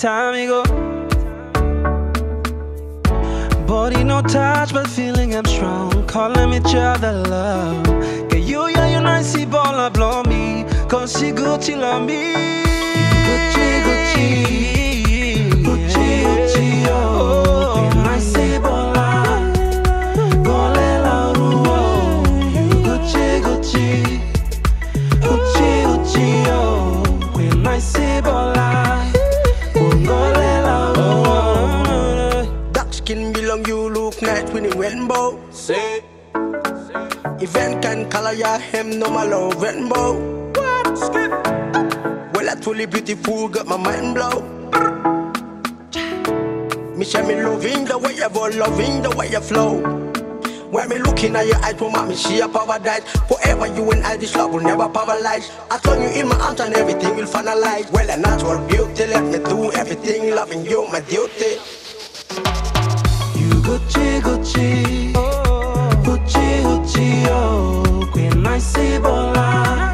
time이고 body no touch but feeling I'm strong calling each other love Get you yeah you nice ball I blow me cause she Gucci love me Gucci Gucci Gucci Gucci oh nice ball gole la ruo Gucci Gucci Gucci Gucci oh nice ball Belong you look nice when you rainbow. Say, event can color ya him no malo rainbow. What? Skip. Well, I truly beautiful, got my mind blow. Me share me loving the way you go, loving the way you flow. When me looking at your eyes, woman, me see a paradise. Forever you and I, this love will never paralyze. I turn you in my arms and everything will finalize. Well, a natural beauty, let me do everything, loving you, my duty. Gucci, Gucci, Gucci, Gucci, oh, queen nice bola.